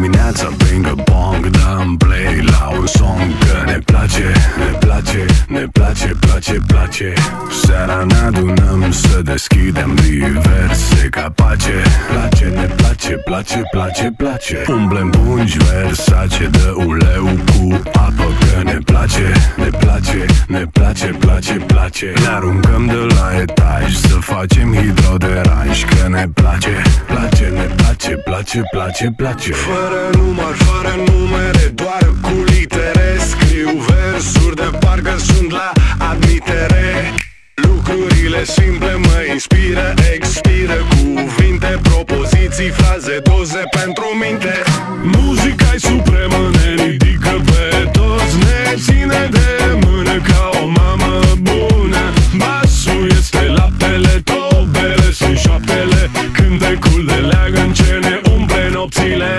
dimineața pingă pong, dăm play la un song, că ne place, ne place, ne place, place, place. Seara ne adunăm să deschidem diverse capace. Place, ne place, place, place, place. Umblem pungi Versace, dă un leu cu apă, că ne place, ne place, ne place, place, place. Ne aruncăm de la etaj să facem hidroderanj, că ne place, place, ne place, place, place, place. Fără număr, fără numere, doar cu litere. Scriu versuri de parcă sunt la admitere. Lucrurile simple mă inspiră, expiră cuvinte, propoziții, fraze, doze pentru minte. Muzica-i supremă, ne ridică pe toți, ne ține de mână ca o mamă bună. Basul este laptele, tobele sunt șoaptele, cântecul de leagăn ce ne umple nopțile.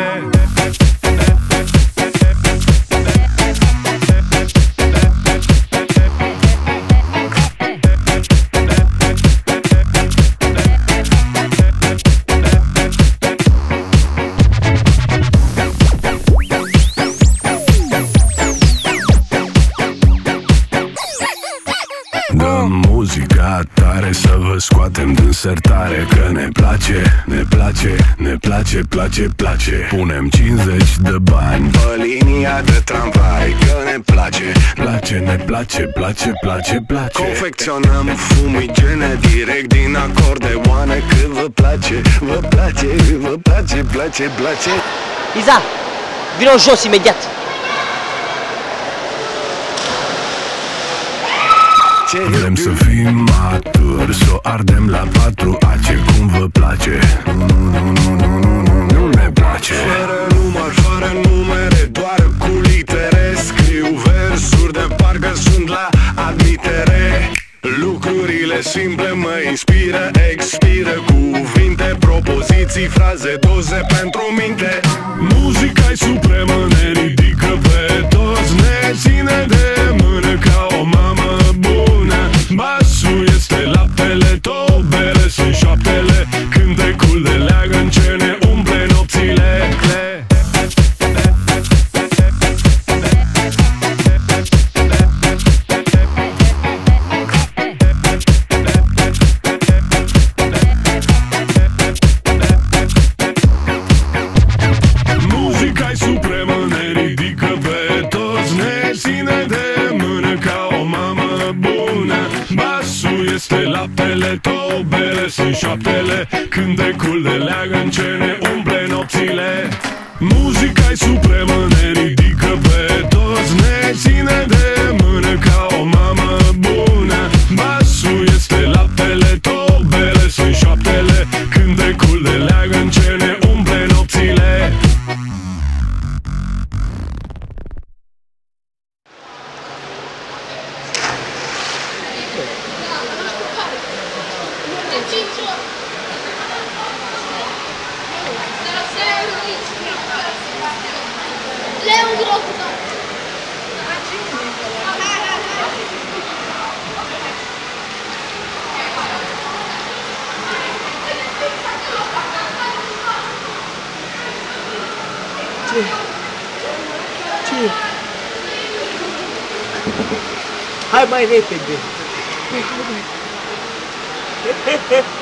Dăm muzica tare să vă scoatem din sertare, că ne place, ne place, ne place, place, place. Punem 50 de bani pe linia de tramvai, că ne place, place, ne place, place, place, place. confecționăm fumigene direct din acordeoane, că vă place, vă place, vă place, place, place. Iza, vino jos imediat! Vrem să fim maturi, să o ardem la 4 ace, cum vă place. Nu ne place. Fără număr, fără numere, doar cu litere. Scriu versuri de parcă sunt la admitere. Lucrurile simple mă inspiră, expiră cuvinte, propoziții, fraze, doze pentru minte. Muzica-i supremă, ne ridică pe toți, ne ține de mână ca o mamă bună. Basul este laptele, tobele sunt șoaptele, cântecul de leagăn ce ne umple nopțile. Muzica-i supremă, ne ridică pe toți, ne ține de mână ca o mamă bună. Basul este laptele, tobele sunt șoaptele, cântecul de leagăn ce ne umple nopțile. Muzica-i supremă, ne ridică pe toți, ne ține de mână ca o mamă bună. Basul este laptele, tobele sunt șoaptele, cântecul de leagăn ce ne umple nopțile. Ce? Hai mai repede!